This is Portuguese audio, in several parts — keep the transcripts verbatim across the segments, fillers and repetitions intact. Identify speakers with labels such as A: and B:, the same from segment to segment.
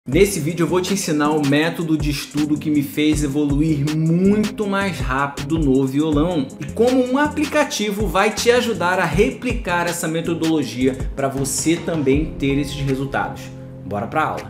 A: Nesse vídeo eu vou te ensinar o método de estudo que me fez evoluir muito mais rápido no violão e como um aplicativo vai te ajudar a replicar essa metodologia para você também ter esses resultados. Bora pra aula!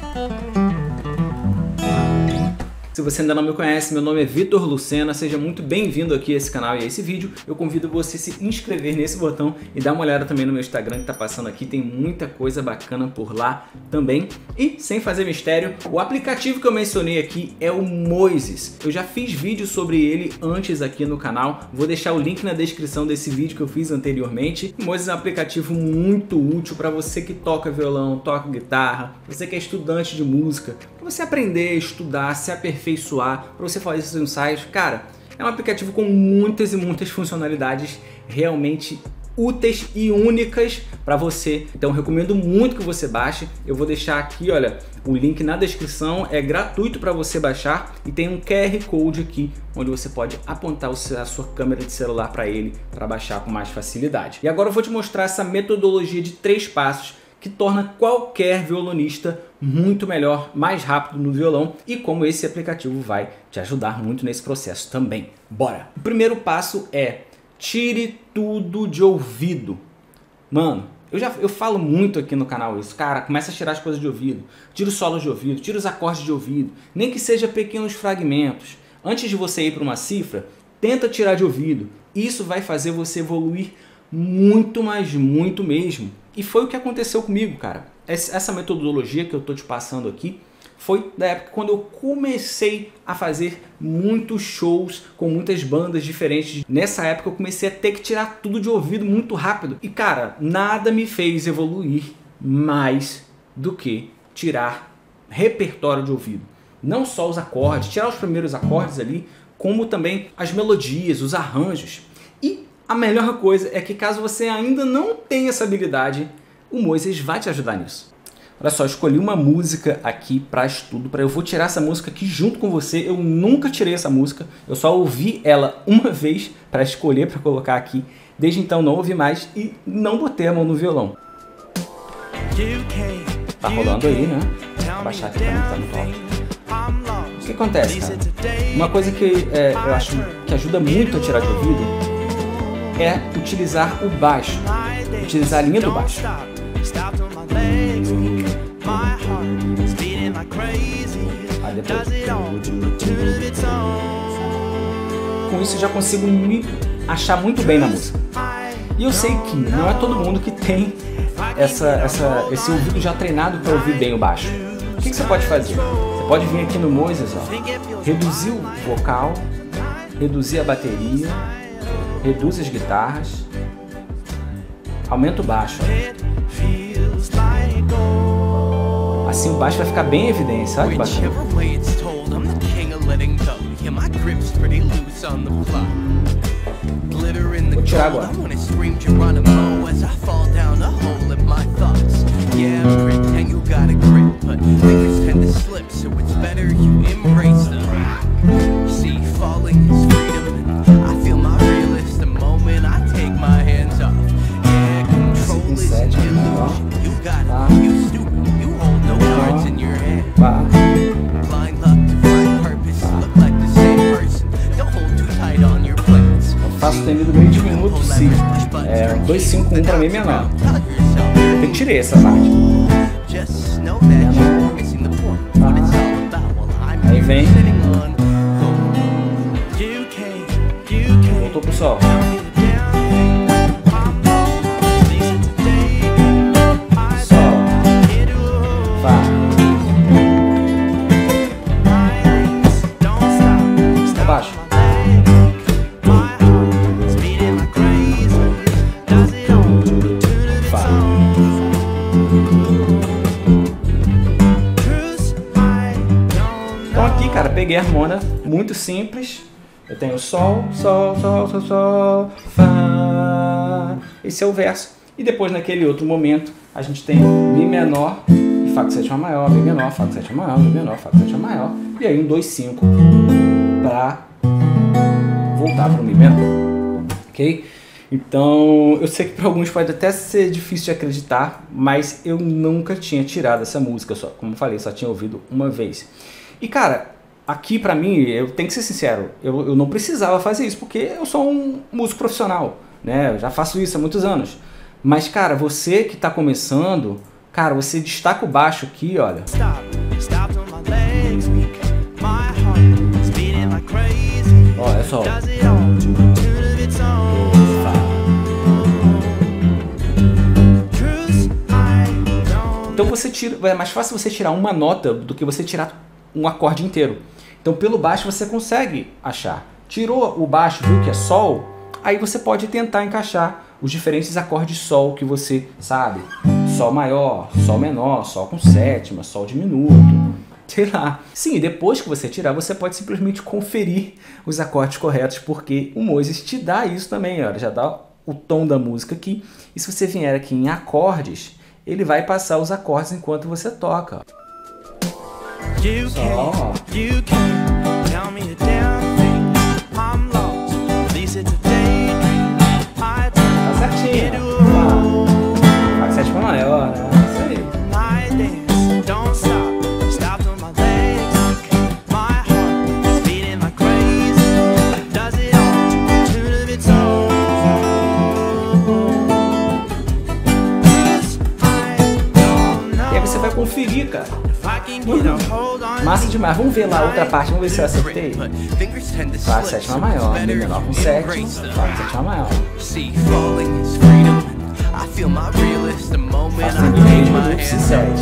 A: Se você ainda não me conhece, meu nome é Vitor Lucena, seja muito bem-vindo aqui a esse canal e a esse vídeo. Eu convido você a se inscrever nesse botão e dar uma olhada também no meu Instagram que está passando aqui, tem muita coisa bacana por lá também. E, sem fazer mistério, o aplicativo que eu mencionei aqui é o Moises. Eu já fiz vídeo sobre ele antes aqui no canal, vou deixar o link na descrição desse vídeo que eu fiz anteriormente. O Moises é um aplicativo muito útil para você que toca violão, toca guitarra, você que é estudante de música, para você aprender, estudar, se aperfeiçoar, para você fazer seus ensaios. Cara, é um aplicativo com muitas e muitas funcionalidades realmente úteis e únicas para você. Então eu recomendo muito que você baixe. Eu vou deixar aqui, olha, o link na descrição, é gratuito para você baixar e tem um Q R Code aqui onde você pode apontar a sua câmera de celular para ele para baixar com mais facilidade. E agora eu vou te mostrar essa metodologia de três passos que torna qualquer violonista muito melhor, mais rápido no violão e como esse aplicativo vai te ajudar muito nesse processo também. Bora! O primeiro passo é tire tudo de ouvido. Mano, eu já eu falo muito aqui no canal isso, cara, começa a tirar as coisas de ouvido, tira os solos de ouvido, tira os acordes de ouvido, nem que seja pequenos fragmentos. Antes de você ir para uma cifra, tenta tirar de ouvido. Isso vai fazer você evoluir muito, mas muito mesmo. E foi o que aconteceu comigo, cara. Essa metodologia que eu tô te passando aqui foi da época quando eu comecei a fazer muitos shows com muitas bandas diferentes. Nessa época eu comecei a ter que tirar tudo de ouvido muito rápido. E cara, nada me fez evoluir mais do que tirar repertório de ouvido. Não só os acordes, tirar os primeiros acordes ali, como também as melodias, os arranjos. E a melhor coisa é que caso você ainda não tenha essa habilidade, o Moises vai te ajudar nisso. Olha só, eu escolhi uma música aqui para estudo, para eu vou tirar essa música aqui junto com você. Eu nunca tirei essa música, eu só ouvi ela uma vez para escolher, para colocar aqui. Desde então não ouvi mais e não botei a mão no violão. Tá rolando aí, né? Vou baixar aqui para não estar muito alto. O que acontece, cara? Uma coisa que é, eu acho que ajuda muito a tirar de ouvido é utilizar o baixo, utilizar a linha do baixo. Aí depois. Com isso eu já consigo me achar muito bem na música. E eu sei que não é todo mundo que tem essa, essa, esse ouvido já treinado para ouvir bem o baixo. O que, que você pode fazer? Você pode vir aqui no Moises, ó, reduzir o vocal, reduzir a bateria, reduz as guitarras, aumenta o baixo. Assim o baixo vai ficar bem em evidência, sabe? Vou tirar agora. Faço temido meio diminuto, sim. É, dois, cinco, um pra mim é menor. Eu tirei essa parte. Ah. Aí vem. Voltou pro sol. Sol. Fá. Abaixo. Então aqui, cara, peguei a harmonia muito simples. Eu tenho sol, sol, sol, sol, sol, fá. Esse é o verso. E depois naquele outro momento a gente tem Mi menor e Fá com sétima maior, Mi menor, Fá com sétima maior, Mi menor, Fá com sétima maior. E aí um dois, cinco para voltar para o Mi menor. Ok? Então, eu sei que para alguns pode até ser difícil de acreditar, mas eu nunca tinha tirado essa música, só, como eu falei, só tinha ouvido uma vez. E cara, aqui pra mim, eu tenho que ser sincero, eu, eu não precisava fazer isso, porque eu sou um músico profissional, né? Eu já faço isso há muitos anos. Mas cara, você que tá começando, cara, você destaca o baixo aqui, olha. Olha só. Então você tira, é mais fácil você tirar uma nota do que você tirar um acorde inteiro. Então pelo baixo você consegue achar. Tirou o baixo, viu que é sol, aí você pode tentar encaixar os diferentes acordes sol que você sabe. Sol maior, sol menor, sol com sétima, sol diminuto, sei lá. Sim, depois que você tirar, você pode simplesmente conferir os acordes corretos, porque o Moises te dá isso também, olha, já dá o tom da música aqui. E se você vier aqui em acordes, ele vai passar os acordes enquanto você toca. Só. Tá certinho. Fá sétima maior, né? Isso aí. E aí você vai conferir, cara. Uhum. Massa demais. Vamos ver lá a outra parte. Vamos ver se eu acertei. Fá sétima maior, Mi menor com sétima, Fá sétima maior. Fá cinco minuto, Si sete.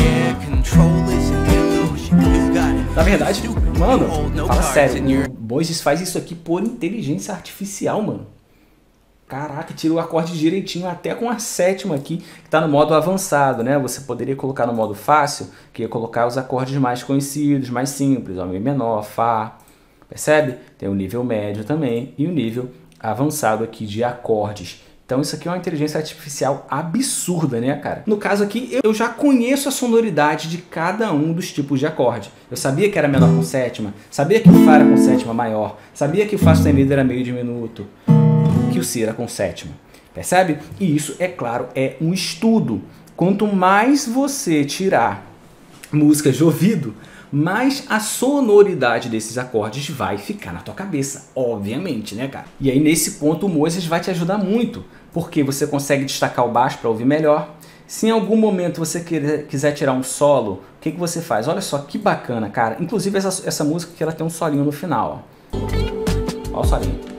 A: Na verdade, mano, fala sério, o Moises faz isso aqui por inteligência artificial, mano. Caraca, tira o acorde direitinho até com a sétima aqui, que está no modo avançado, né? Você poderia colocar no modo fácil, que ia colocar os acordes mais conhecidos, mais simples, ó, Mi menor, Fá, percebe? Tem o nível médio também e o nível avançado aqui de acordes. Então isso aqui é uma inteligência artificial absurda, né, cara? No caso aqui, eu já conheço a sonoridade de cada um dos tipos de acorde. Eu sabia que era menor com sétima, sabia que o Fá era com sétima maior, sabia que o Fá sustenido era meio diminuto, que o Si era com sétima, percebe? E isso, é claro, é um estudo. Quanto mais você tirar músicas de ouvido, mais a sonoridade desses acordes vai ficar na tua cabeça, obviamente, né, cara? E aí nesse ponto o Moises vai te ajudar muito, porque você consegue destacar o baixo para ouvir melhor. Se em algum momento você quer, quiser tirar um solo, o que, que você faz? Olha só que bacana, cara. Inclusive essa, essa música aqui, ela tem um solinho no final, ó. Olha o solinho.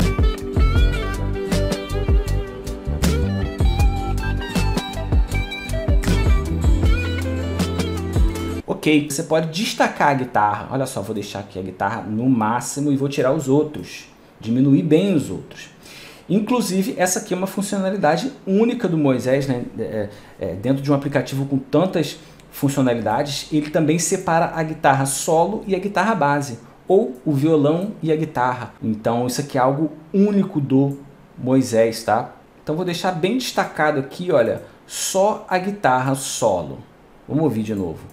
A: Ok, você pode destacar a guitarra. Olha só, vou deixar aqui a guitarra no máximo e vou tirar os outros. Diminuir bem os outros. Inclusive, essa aqui é uma funcionalidade única do Moisés, né? É, é, dentro de um aplicativo com tantas funcionalidades, ele também separa a guitarra solo e a guitarra base, ou o violão e a guitarra. Então, isso aqui é algo único do Moisés, tá? Então, vou deixar bem destacado aqui, olha, só a guitarra solo. Vamos ouvir de novo.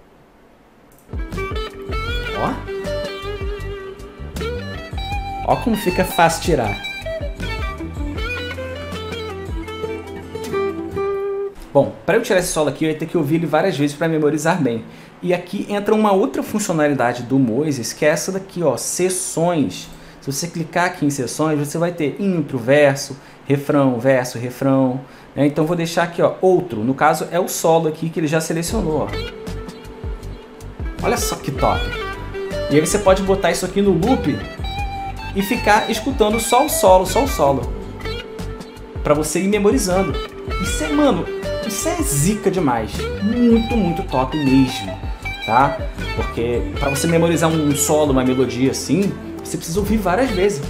A: Ó. Ó como fica fácil tirar. Bom, para eu tirar esse solo aqui, eu ia ter que ouvir ele várias vezes para memorizar bem. E aqui entra uma outra funcionalidade do Moises, que é essa daqui, ó, sessões. Se você clicar aqui em sessões, você vai ter intro, verso, refrão, verso, refrão. Né? Então vou deixar aqui, ó, outro. No caso é o solo aqui que ele já selecionou, ó. Olha só que top! E aí você pode botar isso aqui no loop e ficar escutando só o solo, só o solo. Pra você ir memorizando. Isso é, mano, isso é zica demais. Muito, muito top mesmo, tá? Porque pra você memorizar um solo, uma melodia assim, você precisa ouvir várias vezes.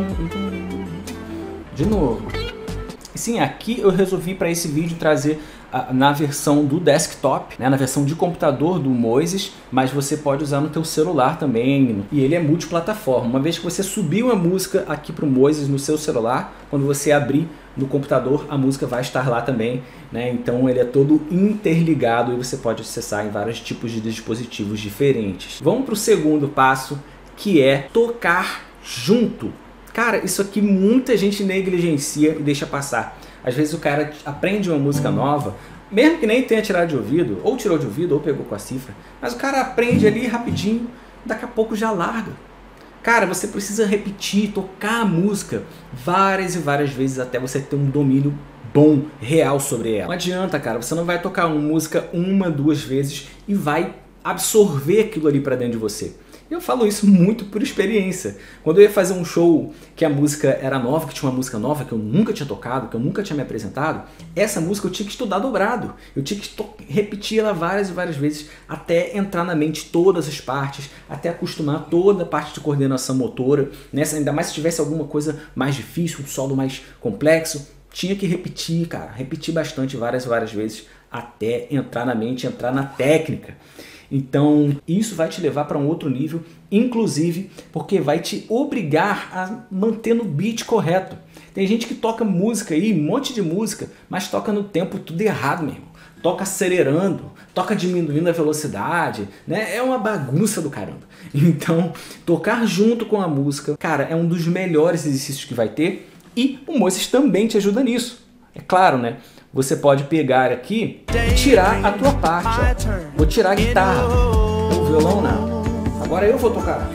A: De novo. Sim, aqui eu resolvi para esse vídeo trazer na versão do desktop, né, na versão de computador do Moises, mas você pode usar no teu celular também, e ele é multiplataforma. Uma vez que você subiu a música aqui para o Moises no seu celular, quando você abrir no computador, a música vai estar lá também, né? Então ele é todo interligado e você pode acessar em vários tipos de dispositivos diferentes. Vamos para o segundo passo, que é tocar junto. Cara, isso aqui muita gente negligencia e deixa passar. Às vezes o cara aprende uma música nova, mesmo que nem tenha tirado de ouvido, ou tirou de ouvido, ou pegou com a cifra, mas o cara aprende ali rapidinho, daqui a pouco já larga. Cara, você precisa repetir, tocar a música várias e várias vezes até você ter um domínio bom, real sobre ela. Não adianta, cara, você não vai tocar uma música uma, duas vezes e vai absorver aquilo ali pra dentro de você. Eu falo isso muito por experiência. Quando eu ia fazer um show que a música era nova, que tinha uma música nova que eu nunca tinha tocado, que eu nunca tinha me apresentado, essa música eu tinha que estudar dobrado. Eu tinha que repetir ela várias e várias vezes até entrar na mente todas as partes, até acostumar toda a parte de coordenação motora, né? Ainda mais se tivesse alguma coisa mais difícil, um solo mais complexo, tinha que repetir, cara, repetir bastante várias e várias vezes até entrar na mente, entrar na técnica. Então isso vai te levar para um outro nível, inclusive porque vai te obrigar a manter no beat correto. Tem gente que toca música aí, um monte de música, mas toca no tempo tudo errado mesmo. Toca acelerando, toca diminuindo a velocidade, né? É uma bagunça do caramba. Então tocar junto com a música, cara, é um dos melhores exercícios que vai ter e o Moises também te ajuda nisso. É claro, né? Você pode pegar aqui e tirar a tua parte. Ó. Vou tirar a guitarra. O violão não. Agora eu vou tocar.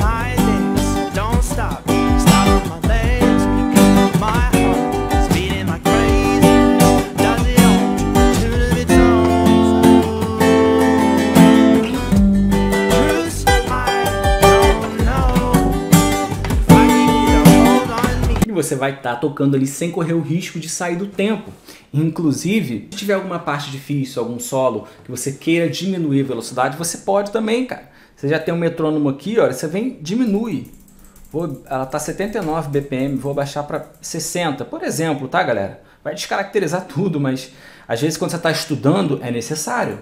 A: E você vai estar tocando ali sem correr o risco de sair do tempo. Inclusive, se tiver alguma parte difícil, algum solo que você queira diminuir a velocidade, você pode também, cara. Você já tem um metrônomo aqui, olha, você vem, diminui. Vou, ela tá setenta e nove B P M, vou baixar para sessenta, por exemplo, tá, galera? Vai descaracterizar tudo, mas às vezes quando você está estudando é necessário.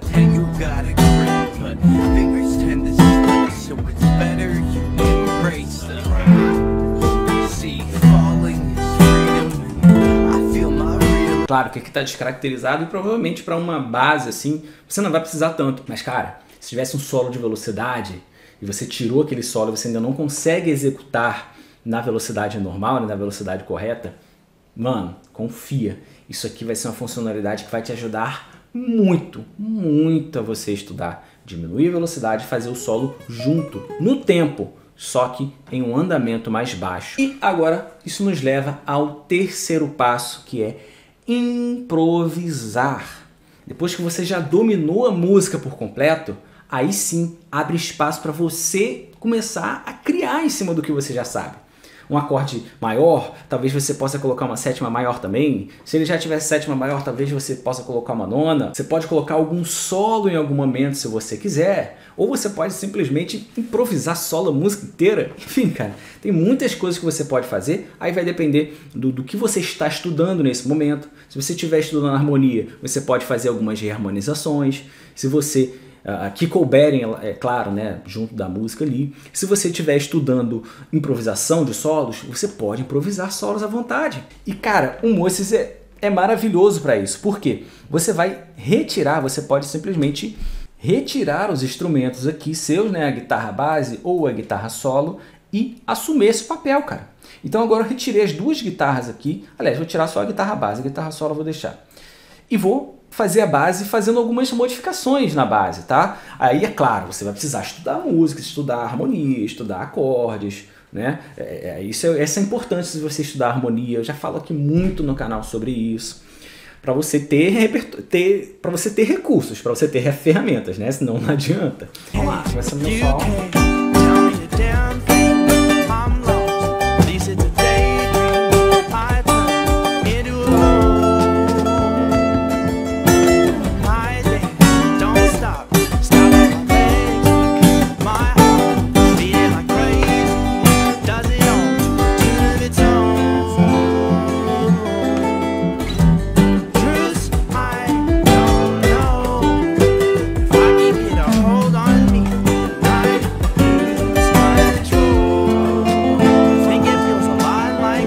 A: Claro que aqui está descaracterizado e provavelmente para uma base assim você não vai precisar tanto. Mas cara, se tivesse um solo de velocidade e você tirou aquele solo e você ainda não consegue executar na velocidade normal, né, na velocidade correta, mano, confia. Isso aqui vai ser uma funcionalidade que vai te ajudar muito, muito a você estudar. Diminuir a velocidade e fazer o solo junto, no tempo, só que em um andamento mais baixo. E agora isso nos leva ao terceiro passo, que é improvisar. Depois que você já dominou a música por completo, aí sim abre espaço para você começar a criar em cima do que você já sabe. Um acorde maior, talvez você possa colocar uma sétima maior também. Se ele já tiver sétima maior, talvez você possa colocar uma nona. Você pode colocar algum solo em algum momento se você quiser. Ou você pode simplesmente improvisar solo a música inteira. Enfim, cara, tem muitas coisas que você pode fazer. Aí vai depender do, do que você está estudando nesse momento. Se você estiver estudando harmonia, você pode fazer algumas reharmonizações. Se você... Uh, que couberem, é claro, né, junto da música ali. Se você estiver estudando improvisação de solos, você pode improvisar solos à vontade. E cara, o Moises é, é maravilhoso para isso. Por quê? Você vai retirar, você pode simplesmente retirar os instrumentos aqui seus, né, a guitarra base ou a guitarra solo, e assumir esse papel, cara. Então agora eu retirei as duas guitarras aqui. Aliás, vou tirar só a guitarra base, a guitarra solo eu vou deixar. E vou fazer a base fazendo algumas modificações na base, tá? Aí, é claro, você vai precisar estudar música, estudar harmonia, estudar acordes, né? É, é, isso é, essa é a importância de você estudar harmonia. Eu já falo aqui muito no canal sobre isso. Para você ter, ter, para você ter recursos, para você ter ferramentas, né? Senão não adianta. Vamos lá, vai ser meu sol.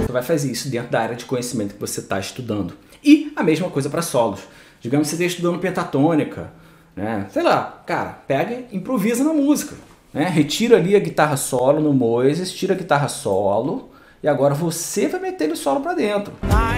A: Você vai fazer isso dentro da área de conhecimento que você está estudando. E a mesma coisa para solos. Digamos que você esteja estudando pentatônica, né? Sei lá, cara, pega e improvisa na música. Né? Retira ali a guitarra solo no Moises, tira a guitarra solo e agora você vai meter o solo para dentro.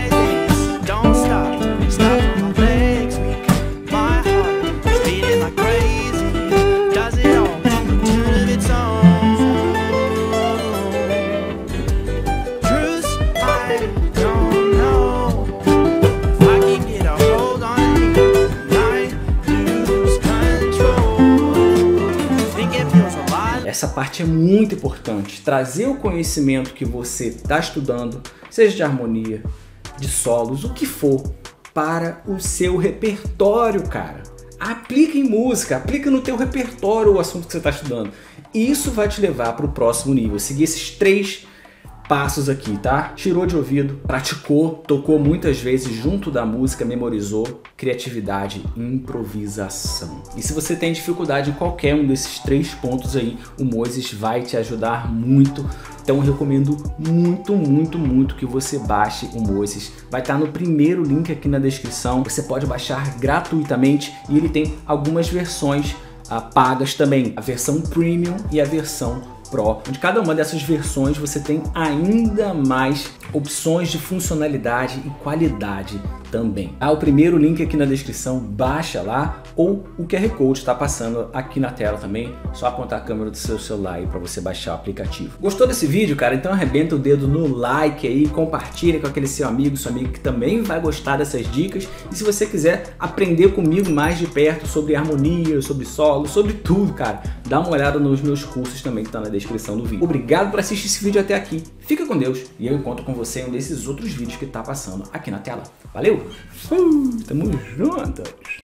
A: Essa parte é muito importante, trazer o conhecimento que você está estudando, seja de harmonia, de solos, o que for, para o seu repertório, cara. Aplica em música, aplica no teu repertório o assunto que você está estudando. Isso vai te levar para o próximo nível, seguir esses três passos aqui, tá? Tirou de ouvido, praticou, tocou muitas vezes junto da música, memorizou, criatividade, improvisação. E se você tem dificuldade em qualquer um desses três pontos aí, o Moises vai te ajudar muito. Então eu recomendo muito, muito, muito que você baixe o Moises. Vai estar no primeiro link aqui na descrição. Você pode baixar gratuitamente e ele tem algumas versões ah, pagas também. A versão Premium e a versão Pro, onde cada uma dessas versões você tem ainda mais opções de funcionalidade e qualidade também. Ah, o primeiro link aqui na descrição, baixa lá, ou o Q R Code está passando aqui na tela também, só apontar a câmera do seu celular aí para você baixar o aplicativo. Gostou desse vídeo, cara? Então arrebenta o dedo no like aí, compartilha com aquele seu amigo, seu amigo que também vai gostar dessas dicas. E se você quiser aprender comigo mais de perto sobre harmonia, sobre solo, sobre tudo, cara, dá uma olhada nos meus cursos também que tá na descrição do vídeo. Obrigado por assistir esse vídeo até aqui. Fica com Deus e eu encontro com você em um desses outros vídeos que tá passando aqui na tela. Valeu! Uh, tamo juntos!